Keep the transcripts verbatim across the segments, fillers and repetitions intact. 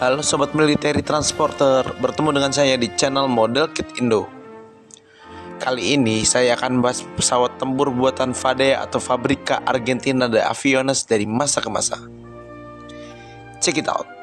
Halo Sobat Military Transporter, bertemu dengan saya di channel Model Kit Indo. Kali ini saya akan membahas pesawat tempur buatan Fadea atau Fabrica Argentina de Aviones dari masa ke masa. Check it out.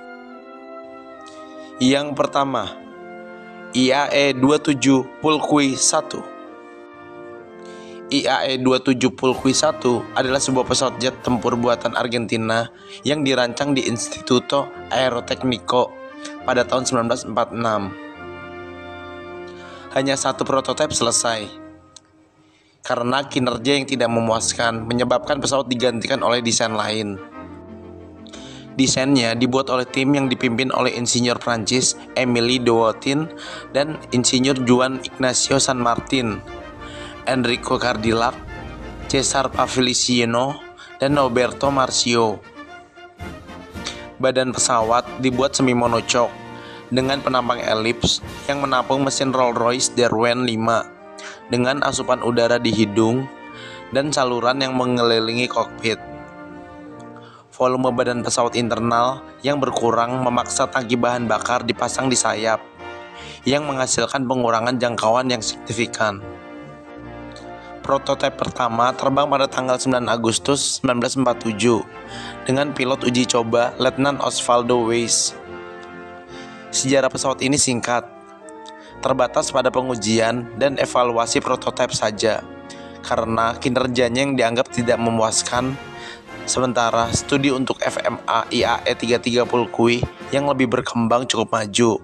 Yang pertama, I A E dua puluh tujuh Pulqui satu. I A E dua puluh tujuh Pulqui satu adalah sebuah pesawat jet tempur buatan Argentina yang dirancang di Instituto Aerotecnico pada tahun seribu sembilan ratus empat puluh enam. Hanya satu prototipe selesai karena kinerja yang tidak memuaskan menyebabkan pesawat digantikan oleh desain lain. Desainnya dibuat oleh tim yang dipimpin oleh insinyur Prancis Émile de Bottin dan insinyur Juan Ignacio San Martin, Enrico Cardillac, Cesar Pavlicino, dan Roberto Marcio. Badan pesawat dibuat semi monocok dengan penampang elips yang menampung mesin Rolls-Royce Derwent lima dengan asupan udara di hidung dan saluran yang mengelilingi kokpit. Volume badan pesawat internal yang berkurang memaksa tangki bahan bakar dipasang di sayap yang menghasilkan pengurangan jangkauan yang signifikan. Prototipe pertama terbang pada tanggal sembilan Agustus seribu sembilan ratus empat puluh tujuh dengan pilot uji coba Letnan Osvaldo Weiss. Sejarah pesawat ini singkat, terbatas pada pengujian dan evaluasi prototipe saja karena kinerjanya yang dianggap tidak memuaskan. Sementara studi untuk F M A I A E tiga puluh tiga Pulqui yang lebih berkembang cukup maju.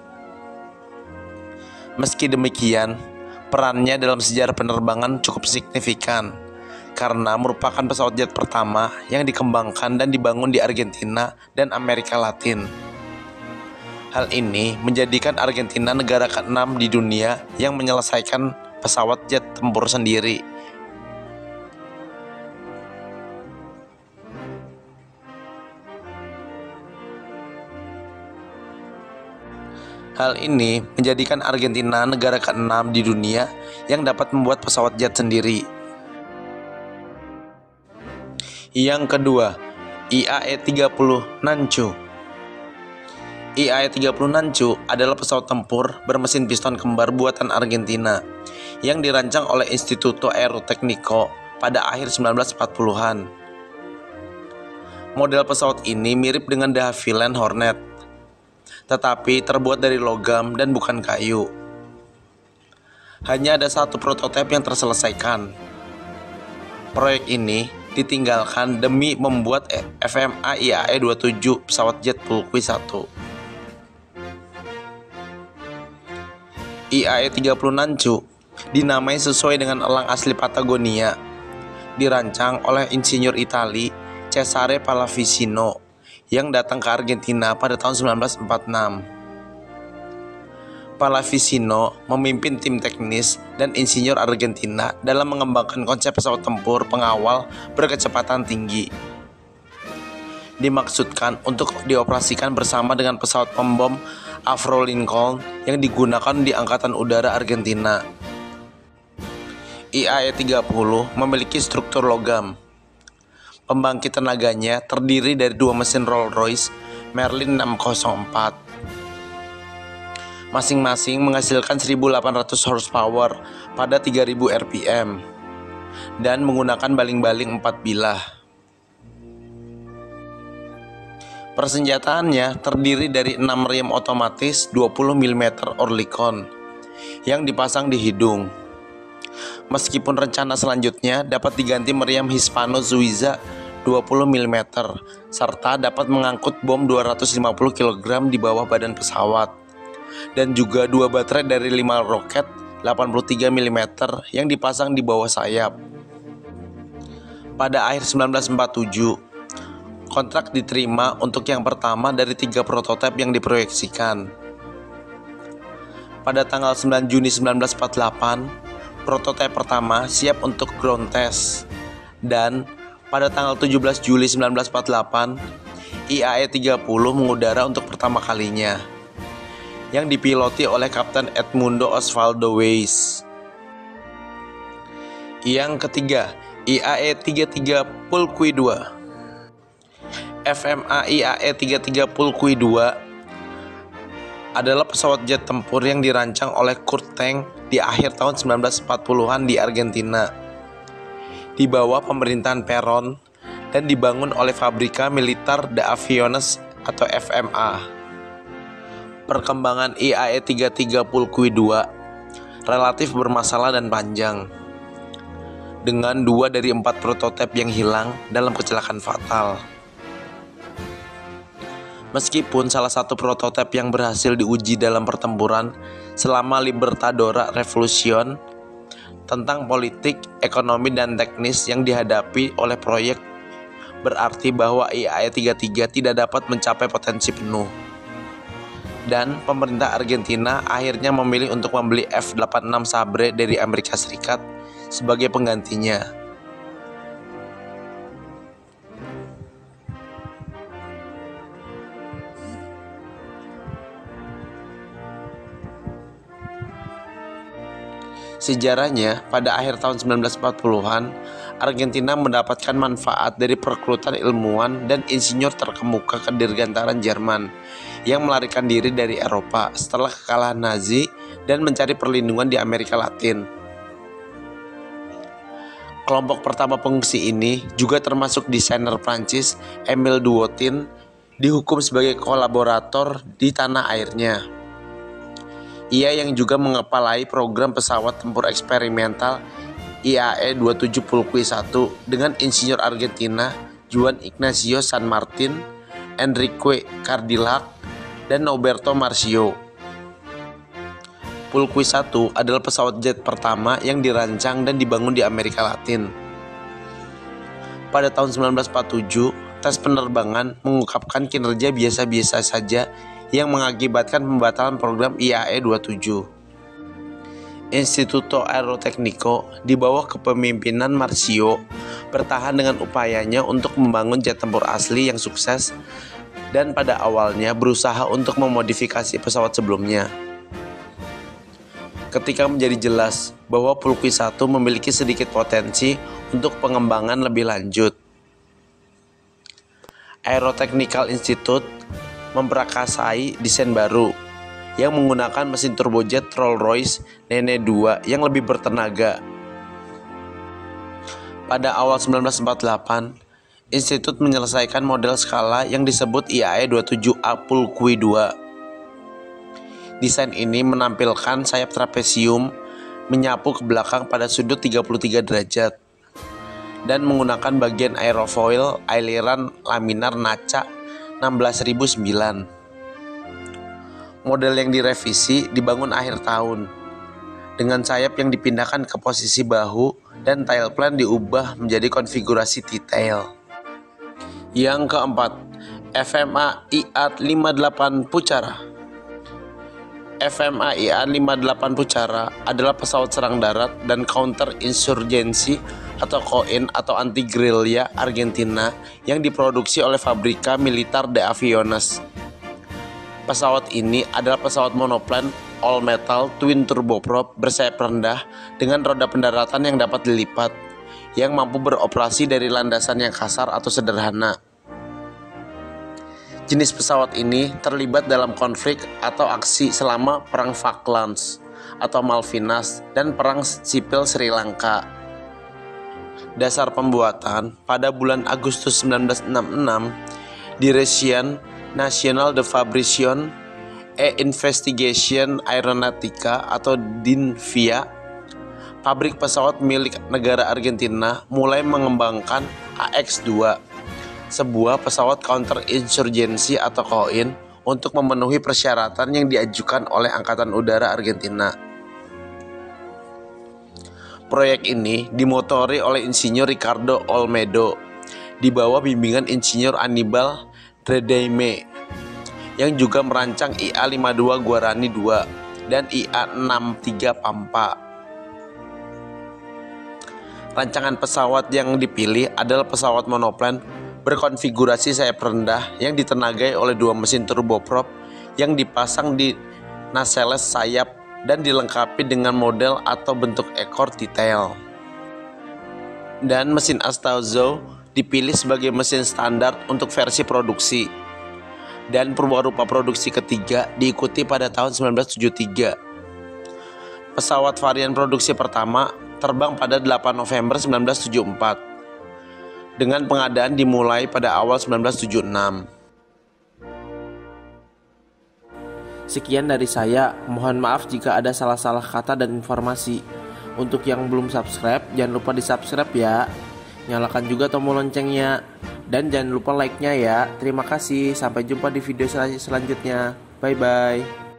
Meski demikian, perannya dalam sejarah penerbangan cukup signifikan karena merupakan pesawat jet pertama yang dikembangkan dan dibangun di Argentina dan Amerika Latin. Hal ini menjadikan Argentina negara keenam di dunia yang menyelesaikan pesawat jet tempur sendiri. Hal ini menjadikan Argentina negara keenam di dunia yang dapat membuat pesawat jet sendiri. Yang kedua, I A E tiga puluh Nanchu. I A E tiga puluh Nanchu adalah pesawat tempur bermesin piston kembar buatan Argentina yang dirancang oleh Instituto Aerotecnico pada akhir seribu sembilan ratus empat puluhan. Model pesawat ini mirip dengan De Havilland Hornet, tetapi terbuat dari logam dan bukan kayu. Hanya ada satu prototipe yang terselesaikan. Proyek ini ditinggalkan demi membuat F M A I A E dua puluh tujuh pesawat jet Pulqui satu. I A E tiga puluh Nanchu dinamai sesuai dengan elang asli Patagonia, dirancang oleh insinyur Itali Cesare Pallavicino yang datang ke Argentina pada tahun seribu sembilan ratus empat puluh enam. Pallavicino memimpin tim teknis dan insinyur Argentina dalam mengembangkan konsep pesawat tempur pengawal berkecepatan tinggi. Dimaksudkan untuk dioperasikan bersama dengan pesawat pembom Avro Lincoln yang digunakan di Angkatan Udara Argentina. I A E tiga puluh memiliki struktur logam. Pembangkit tenaganya terdiri dari dua mesin Rolls-Royce Merlin enam nol empat. Masing-masing menghasilkan seribu delapan ratus horsepower pada tiga ribu R P M dan menggunakan baling-baling empat bilah. Persenjataannya terdiri dari enam rem otomatis dua puluh milimeter Oerlikon yang dipasang di hidung. Meskipun rencana selanjutnya dapat diganti meriam Hispano Suiza dua puluh milimeter serta dapat mengangkut bom dua ratus lima puluh kilogram di bawah badan pesawat, dan juga dua baterai dari lima roket delapan puluh tiga milimeter yang dipasang di bawah sayap. Pada akhir seribu sembilan ratus empat puluh tujuh, kontrak diterima untuk yang pertama dari tiga prototipe yang diproyeksikan. Pada tanggal sembilan Juni seribu sembilan ratus empat puluh delapan, prototipe pertama siap untuk ground test, dan pada tanggal tujuh belas Juli seribu sembilan ratus empat puluh delapan, I A E tiga puluh mengudara untuk pertama kalinya, yang dipiloti oleh Kapten Edmundo Osvaldo Weiss. Yang ketiga, I A E tiga puluh tiga Pulqui dua. F M A I A E tiga tiga nol Q dua adalah pesawat jet tempur yang dirancang oleh Kurt Tank di akhir tahun sembilan belas empat puluhan di Argentina, di bawah pemerintahan Perón, dan dibangun oleh Fábrica Militar de Aviones atau F M A. Perkembangan I A E tiga tiga nol Q dua relatif bermasalah dan panjang, dengan dua dari empat prototipe yang hilang dalam kecelakaan fatal. Meskipun salah satu prototipe yang berhasil diuji dalam pertempuran selama Libertadora Revolution, tentang politik, ekonomi, dan teknis yang dihadapi oleh proyek berarti bahwa I A E tiga tiga tidak dapat mencapai potensi penuh. Dan pemerintah Argentina akhirnya memilih untuk membeli F delapan puluh enam Sabre dari Amerika Serikat sebagai penggantinya. Sejarahnya, pada akhir tahun sembilan belas empat puluhan, Argentina mendapatkan manfaat dari perekrutan ilmuwan dan insinyur terkemuka ke dirgantaran Jerman yang melarikan diri dari Eropa setelah kekalahan Nazi dan mencari perlindungan di Amerika Latin. Kelompok pertama pengungsi ini juga termasuk desainer Prancis Émile Douatin, dihukum sebagai kolaborator di tanah airnya. Ia yang juga mengepalai program pesawat tempur eksperimental I A E dua tujuh nol Q satu dengan insinyur Argentina Juan Ignacio San Martin, Enrique Cardillac, dan Noberto Marcio. Q satu adalah pesawat jet pertama yang dirancang dan dibangun di Amerika Latin. Pada tahun sembilan belas empat puluh tujuh, tes penerbangan mengungkapkan kinerja biasa-biasa saja yang mengakibatkan pembatalan program I A E dua puluh tujuh. Instituto Aerotécnico di bawah kepemimpinan Marcio bertahan dengan upayanya untuk membangun jet tempur asli yang sukses dan pada awalnya berusaha untuk memodifikasi pesawat sebelumnya. Ketika menjadi jelas bahwa Q satu memiliki sedikit potensi untuk pengembangan lebih lanjut, Aerotechnical Institute memprakarsai desain baru yang menggunakan mesin turbojet Rolls-Royce Nene dua yang lebih bertenaga. Pada awal sembilan belas empat puluh delapan, institut menyelesaikan model skala yang disebut I A E dua puluh tujuh A Q dua. Desain ini menampilkan sayap trapesium menyapu ke belakang pada sudut tiga puluh tiga derajat dan menggunakan bagian aerofoil aileron laminar Naca enam belas ribu sembilan. Model yang direvisi dibangun akhir tahun dengan sayap yang dipindahkan ke posisi bahu dan tailplane diubah menjadi konfigurasi T-tail. Yang keempat, F M A I A lima puluh delapan Pucara. F M A I A lima puluh delapan Pucara adalah pesawat serang darat dan counter insurgency atau C O I N atau anti gerilya Argentina yang diproduksi oleh Fábrica Militar de Aviones. Pesawat ini adalah pesawat monoplan all metal twin turboprop bersayap rendah dengan roda pendaratan yang dapat dilipat, yang mampu beroperasi dari landasan yang kasar atau sederhana. Jenis pesawat ini terlibat dalam konflik atau aksi selama Perang Falklands atau Malvinas dan Perang Sipil Sri Lanka. Dasar pembuatan pada bulan Agustus sembilan belas enam puluh enam, Dirección Nacional de Fabricación e Investigation Aeronautica atau DINFIA, pabrik pesawat milik negara Argentina, mulai mengembangkan A X dua, sebuah pesawat counter insurgency atau C O I N untuk memenuhi persyaratan yang diajukan oleh Angkatan Udara Argentina. Proyek ini dimotori oleh Insinyur Ricardo Olmedo di bawah bimbingan Insinyur Aníbal Redeyme yang juga merancang I A lima puluh dua Guarani dua dan I A enam puluh tiga Pampa. Rancangan pesawat yang dipilih adalah pesawat monoplan berkonfigurasi sayap rendah yang ditenagai oleh dua mesin turboprop yang dipasang di nacelles sayap dan dilengkapi dengan model atau bentuk ekor T-tail. Dan mesin Astauzo dipilih sebagai mesin standar untuk versi produksi, dan perwarupa produksi ketiga diikuti pada tahun sembilan belas tujuh puluh tiga. Pesawat varian produksi pertama terbang pada delapan November sembilan belas tujuh puluh empat, dengan pengadaan dimulai pada awal sembilan belas tujuh puluh enam. Sekian dari saya, mohon maaf jika ada salah-salah kata dan informasi. Untuk yang belum subscribe, jangan lupa di subscribe ya. Nyalakan juga tombol loncengnya. Dan jangan lupa like-nya ya. Terima kasih, sampai jumpa di video sel- selanjutnya. Bye-bye.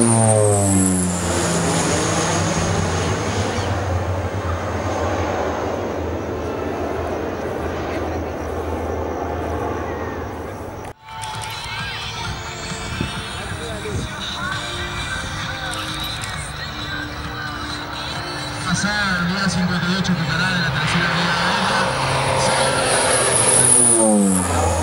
Pasar el día cincuenta y ocho Picará de la tercera brigada aérea.